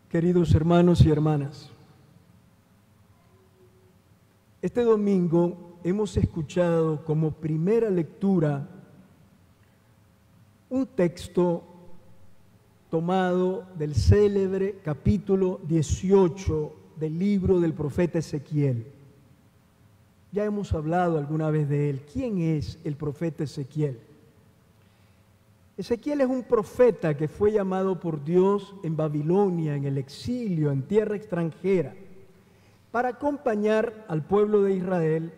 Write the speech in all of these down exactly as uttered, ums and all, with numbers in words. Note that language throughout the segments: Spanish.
Queridos hermanos y hermanas, este domingo hemos escuchado como primera lectura un texto tomado del célebre capítulo dieciocho del libro del profeta Ezequiel. Ya hemos hablado alguna vez de él. ¿Quién es el profeta Ezequiel? Ezequiel es un profeta que fue llamado por Dios en Babilonia, en el exilio, en tierra extranjera, para acompañar al pueblo de Israel,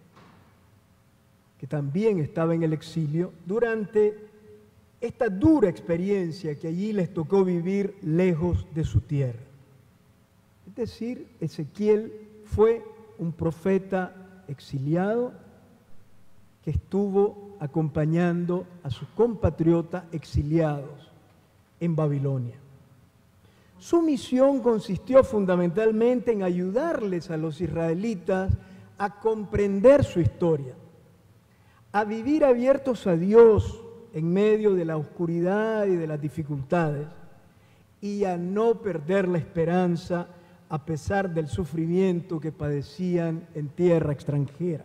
que también estaba en el exilio, durante esta dura experiencia que allí les tocó vivir lejos de su tierra. Es decir, Ezequiel fue un profeta exiliado que estuvo acompañando a sus compatriotas exiliados en Babilonia. Su misión consistió fundamentalmente en ayudarles a los israelitas a comprender su historia, a vivir abiertos a Dios en medio de la oscuridad y de las dificultades, y a no perder la esperanza a pesar del sufrimiento que padecían en tierra extranjera.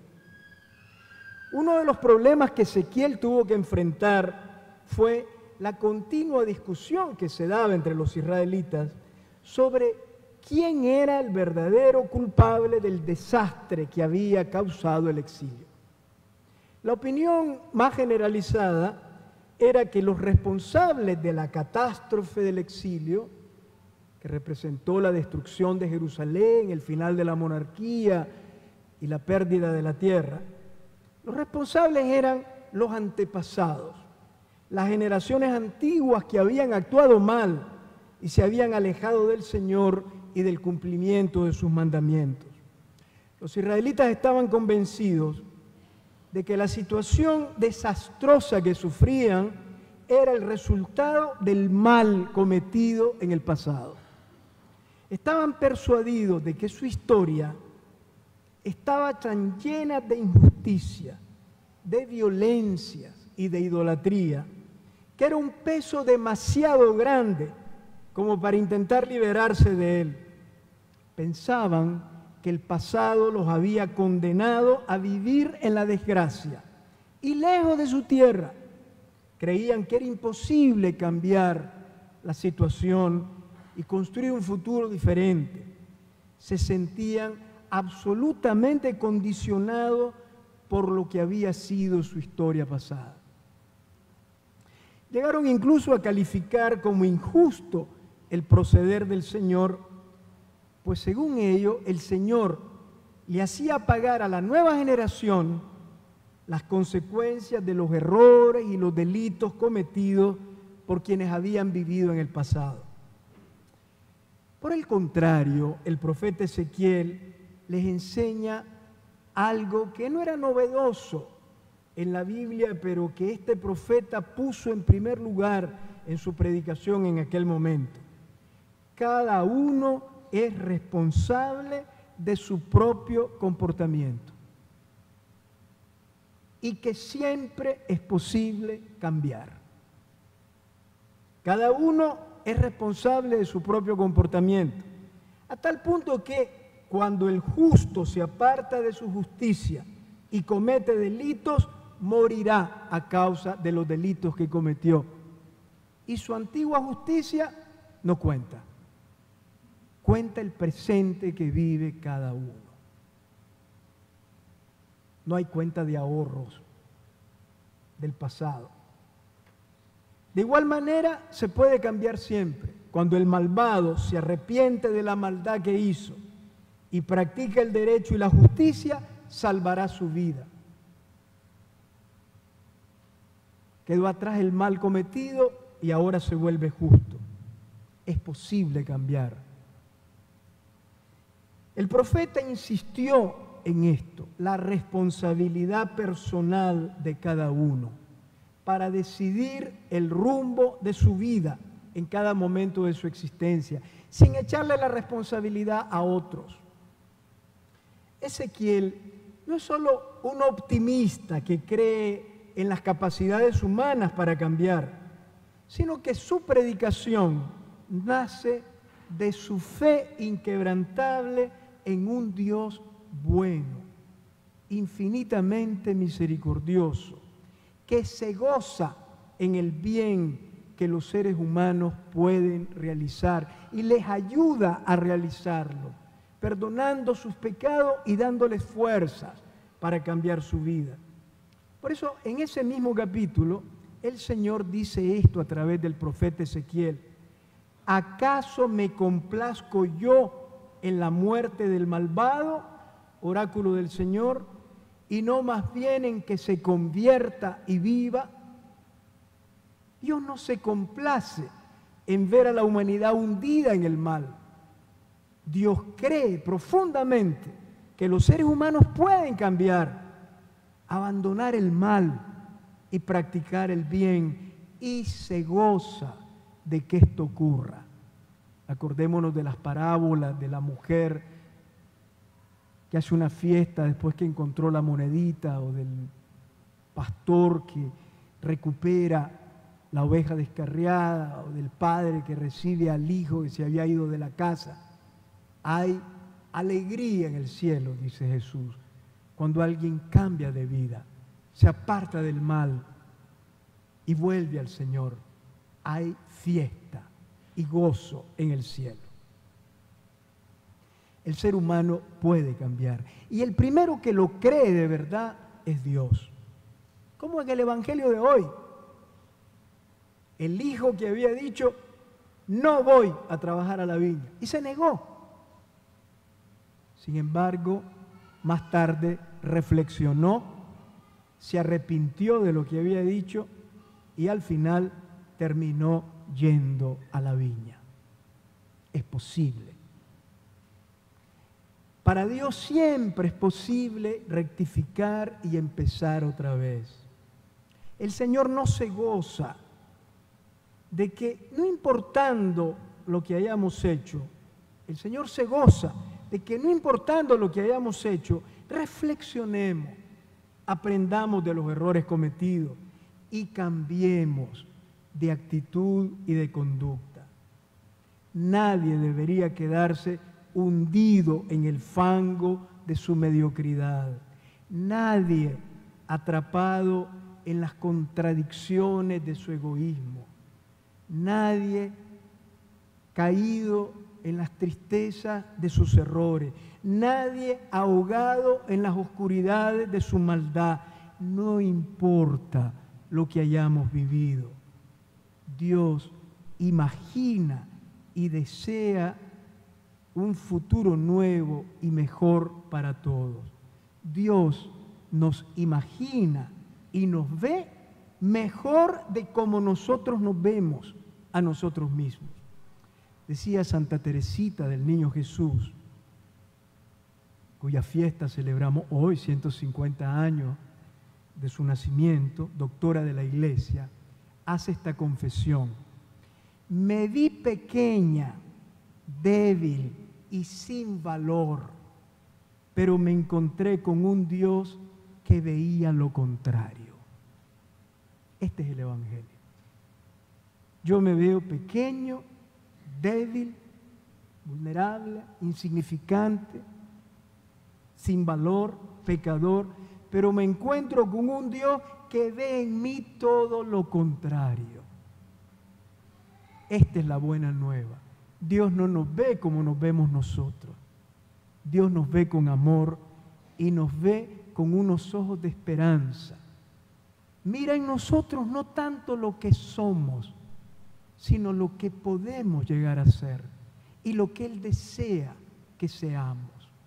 Uno de los problemas que Ezequiel tuvo que enfrentar fue la continua discusión que se daba entre los israelitas sobre quién era el verdadero culpable del desastre que había causado el exilio. La opinión más generalizada era que los responsables de la catástrofe del exilio, que representó la destrucción de Jerusalén, el final de la monarquía y la pérdida de la tierra, los responsables eran los antepasados, las generaciones antiguas que habían actuado mal y se habían alejado del Señor y del cumplimiento de sus mandamientos. Los israelitas estaban convencidos de que la situación desastrosa que sufrían era el resultado del mal cometido en el pasado. Estaban persuadidos de que su historia estaba tan llena de injusticia, de violencias y de idolatría, que era un peso demasiado grande como para intentar liberarse de él. Pensaban que el pasado los había condenado a vivir en la desgracia y lejos de su tierra. Creían que era imposible cambiar la situación y construir un futuro diferente. Se sentían absolutamente condicionado por lo que había sido su historia pasada. Llegaron incluso a calificar como injusto el proceder del Señor, pues según ello, el Señor le hacía pagar a la nueva generación las consecuencias de los errores y los delitos cometidos por quienes habían vivido en el pasado. Por el contrario, el profeta Ezequiel les enseña algo que no era novedoso en la Biblia, pero que este profeta puso en primer lugar en su predicación en aquel momento. Cada uno es responsable de su propio comportamiento y que siempre es posible cambiar. Cada uno es responsable de su propio comportamiento, a tal punto que cuando el justo se aparta de su justicia y comete delitos, morirá a causa de los delitos que cometió. Y su antigua justicia no cuenta. Cuenta el presente que vive cada uno. No hay cuenta de ahorros del pasado. De igual manera, se puede cambiar siempre. Cuando el malvado se arrepiente de la maldad que hizo y practica el derecho y la justicia, salvará su vida. Quedó atrás el mal cometido y ahora se vuelve justo. Es posible cambiar. El profeta insistió en esto, la responsabilidad personal de cada uno, para decidir el rumbo de su vida en cada momento de su existencia, sin echarle la responsabilidad a otros. Ezequiel no es solo un optimista que cree en las capacidades humanas para cambiar, sino que su predicación nace de su fe inquebrantable en un Dios bueno, infinitamente misericordioso, que se goza en el bien que los seres humanos pueden realizar y les ayuda a realizarlo, perdonando sus pecados y dándoles fuerzas para cambiar su vida. Por eso, en ese mismo capítulo, el Señor dice esto a través del profeta Ezequiel: ¿acaso me complazco yo en la muerte del malvado, oráculo del Señor, y no más bien en que se convierta y viva? Dios no se complace en ver a la humanidad hundida en el mal. Dios cree profundamente que los seres humanos pueden cambiar, abandonar el mal y practicar el bien, y se goza de que esto ocurra. Acordémonos de las parábolas de la mujer que hace una fiesta después que encontró la monedita, o del pastor que recupera la oveja descarriada, o del padre que recibe al hijo que se había ido de la casa. Hay alegría en el cielo, dice Jesús, cuando alguien cambia de vida, se aparta del mal y vuelve al Señor. Hay fiesta y gozo en el cielo. El ser humano puede cambiar, y el primero que lo cree de verdad es Dios. Como en el Evangelio de hoy, el hijo que había dicho: no voy a trabajar a la viña, y se negó. Sin embargo, más tarde reflexionó, se arrepintió de lo que había dicho y al final terminó yendo a la viña. Es posible. Para Dios siempre es posible rectificar y empezar otra vez. El Señor no se goza de que, no importando lo que hayamos hecho, el Señor se goza de que, no importando lo que hayamos hecho, reflexionemos, aprendamos de los errores cometidos y cambiemos de actitud y de conducta. Nadie debería quedarse hundido en el fango de su mediocridad. Nadie atrapado en las contradicciones de su egoísmo. Nadie caído en las tristezas de sus errores. Nadie ahogado en las oscuridades de su maldad. No importa lo que hayamos vivido. Dios imagina y desea un futuro nuevo y mejor para todos. Dios nos imagina y nos ve mejor de como nosotros nos vemos a nosotros mismos. Decía Santa Teresita del Niño Jesús, cuya fiesta celebramos hoy, ciento cincuenta años de su nacimiento, doctora de la Iglesia, hace esta confesión: me vi pequeña, débil y sin valor, pero me encontré con un Dios que veía lo contrario. Este es el Evangelio. Yo me veo pequeño, débil, vulnerable, insignificante, sin valor, pecador, pero me encuentro con un Dios que ve en mí todo lo contrario. Esta es la buena nueva. Dios no nos ve como nos vemos nosotros. Dios nos ve con amor y nos ve con unos ojos de esperanza. Mira en nosotros no tanto lo que somos, sino lo que podemos llegar a ser y lo que Él desea que seamos.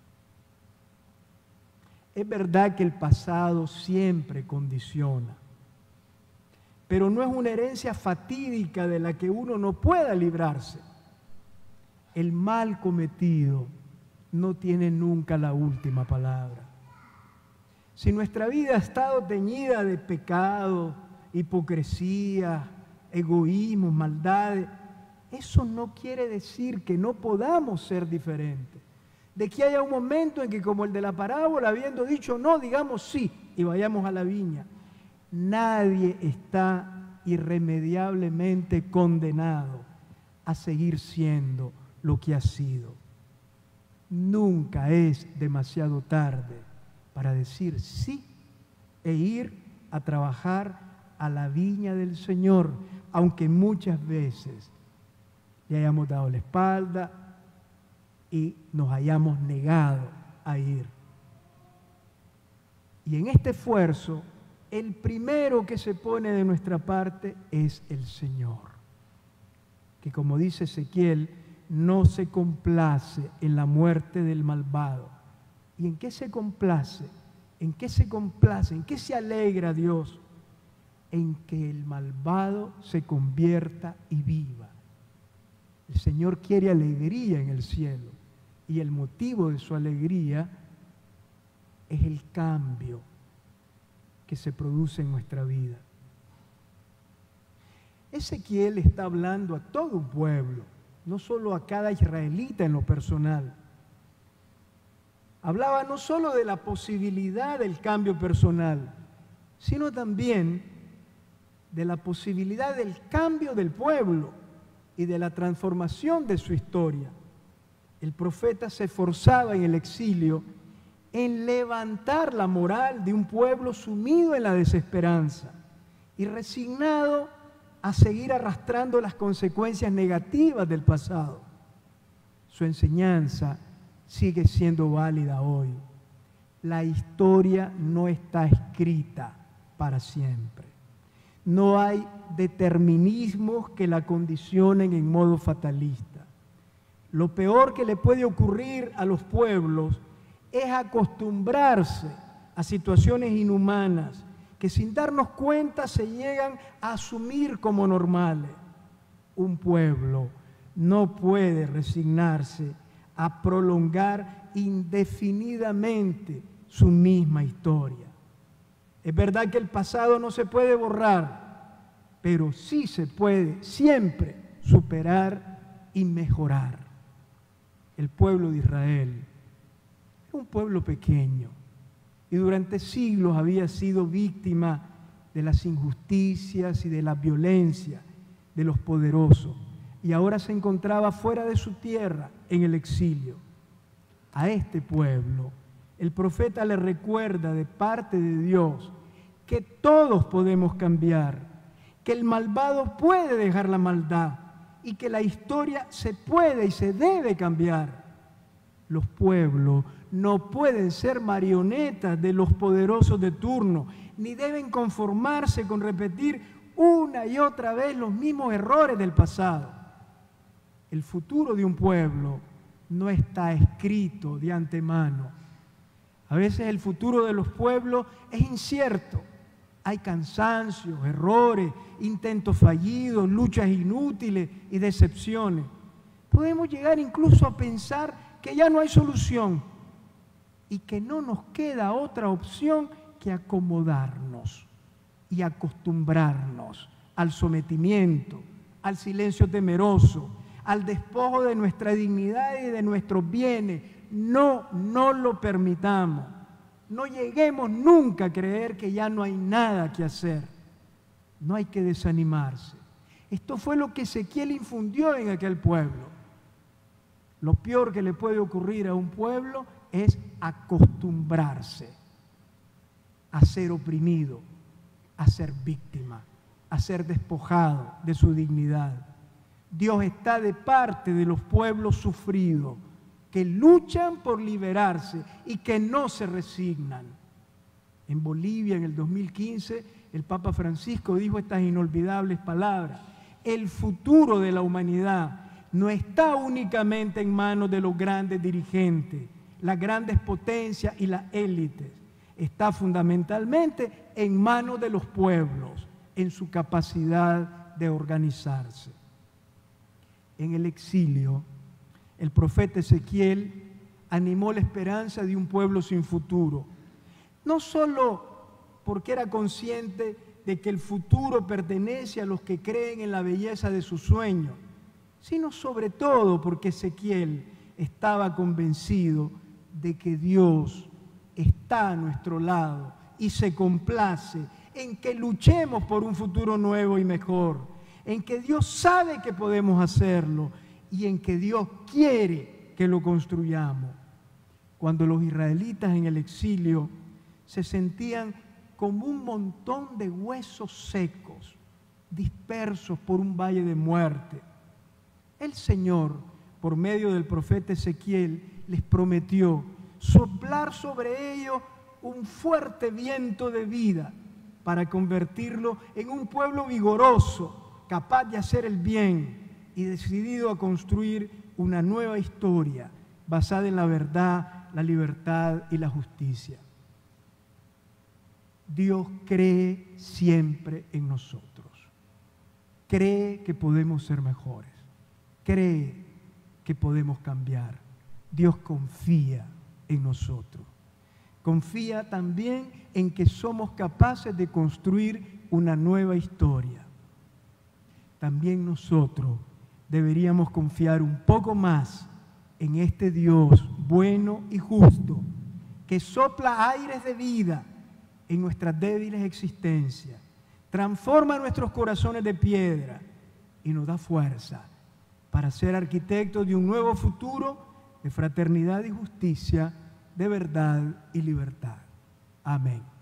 Es verdad que el pasado siempre condiciona, pero no es una herencia fatídica de la que uno no pueda librarse. El mal cometido no tiene nunca la última palabra. Si nuestra vida ha estado teñida de pecado, hipocresía, egoísmo, maldades, eso no quiere decir que no podamos ser diferentes. De que haya un momento en que, como el de la parábola, habiendo dicho no, digamos sí y vayamos a la viña. Nadie está irremediablemente condenado a seguir siendo lo que ha sido. Nunca es demasiado tarde para decir sí e ir a trabajar a la viña del Señor, aunque muchas veces le hayamos dado la espalda y nos hayamos negado a ir. Y en este esfuerzo, el primero que se pone de nuestra parte es el Señor, que como dice Ezequiel, no se complace en la muerte del malvado. ¿Y en qué se complace? ¿En qué se complace? ¿En qué se alegra Dios? En que el malvado se convierta y viva. El Señor quiere alegría en el cielo, y el motivo de su alegría es el cambio que se produce en nuestra vida. Ezequiel está hablando a todo un pueblo, no solo a cada israelita en lo personal. Hablaba no solo de la posibilidad del cambio personal, sino también de la posibilidad del cambio del pueblo y de la transformación de su historia. El profeta se esforzaba en el exilio en levantar la moral de un pueblo sumido en la desesperanza y resignado a seguir arrastrando las consecuencias negativas del pasado. Su enseñanza sigue siendo válida hoy. La historia no está escrita para siempre. No hay determinismos que la condicionen en modo fatalista. Lo peor que le puede ocurrir a los pueblos es acostumbrarse a situaciones inhumanas que sin darnos cuenta se llegan a asumir como normales. Un pueblo no puede resignarse a prolongar indefinidamente su misma historia. Es verdad que el pasado no se puede borrar, pero sí se puede siempre superar y mejorar. El pueblo de Israel era un pueblo pequeño y durante siglos había sido víctima de las injusticias y de la violencia de los poderosos, y ahora se encontraba fuera de su tierra en el exilio. A este pueblo el profeta le recuerda de parte de Dios que todos podemos cambiar, que el malvado puede dejar la maldad y que la historia se puede y se debe cambiar. Los pueblos no pueden ser marionetas de los poderosos de turno, ni deben conformarse con repetir una y otra vez los mismos errores del pasado. El futuro de un pueblo no está escrito de antemano. A veces el futuro de los pueblos es incierto. Hay cansancios, errores, intentos fallidos, luchas inútiles y decepciones. Podemos llegar incluso a pensar que ya no hay solución y que no nos queda otra opción que acomodarnos y acostumbrarnos al sometimiento, al silencio temeroso, al despojo de nuestra dignidad y de nuestros bienes. No, no lo permitamos. No lleguemos nunca a creer que ya no hay nada que hacer. No hay que desanimarse. Esto fue lo que Ezequiel infundió en aquel pueblo. Lo peor que le puede ocurrir a un pueblo es acostumbrarse a ser oprimido, a ser víctima, a ser despojado de su dignidad. Dios está de parte de los pueblos sufridos, que luchan por liberarse y que no se resignan. En Bolivia, en el dos mil quince, el Papa Francisco dijo estas inolvidables palabras: el futuro de la humanidad no está únicamente en manos de los grandes dirigentes, las grandes potencias y las élites. Está fundamentalmente en manos de los pueblos, en su capacidad de organizarse. En el exilio, el profeta Ezequiel animó la esperanza de un pueblo sin futuro, no solo porque era consciente de que el futuro pertenece a los que creen en la belleza de sus sueños, sino sobre todo porque Ezequiel estaba convencido de que Dios está a nuestro lado y se complace en que luchemos por un futuro nuevo y mejor, en que Dios sabe que podemos hacerlo y en que Dios quiere que lo construyamos. Cuando los israelitas en el exilio se sentían como un montón de huesos secos, dispersos por un valle de muerte, el Señor, por medio del profeta Ezequiel, les prometió soplar sobre ellos un fuerte viento de vida para convertirlo en un pueblo vigoroso, capaz de hacer el bien y decidido a construir una nueva historia basada en la verdad, la libertad y la justicia. Dios cree siempre en nosotros. Cree que podemos ser mejores. Cree que podemos cambiar. Dios confía en nosotros. Confía también en que somos capaces de construir una nueva historia. También nosotros deberíamos confiar un poco más en este Dios bueno y justo, que sopla aires de vida en nuestras débiles existencias, transforma nuestros corazones de piedra y nos da fuerza para ser arquitectos de un nuevo futuro de fraternidad y justicia, de verdad y libertad. Amén.